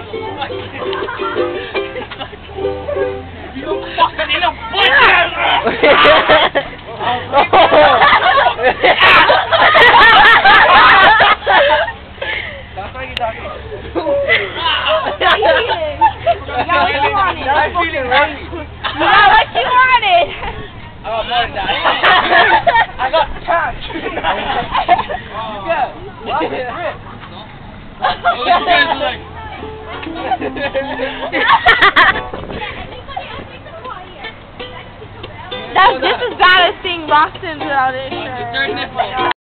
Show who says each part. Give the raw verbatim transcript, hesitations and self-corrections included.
Speaker 1: You fucking little bitch! That's why you're talking. I'm feeling happy.
Speaker 2: You got what you wanted.
Speaker 1: I got more than that. I got cash. Yeah. Well, it's rich. Oh, you guys are like...
Speaker 2: That's just as bad as seeing Rastan without his shirt.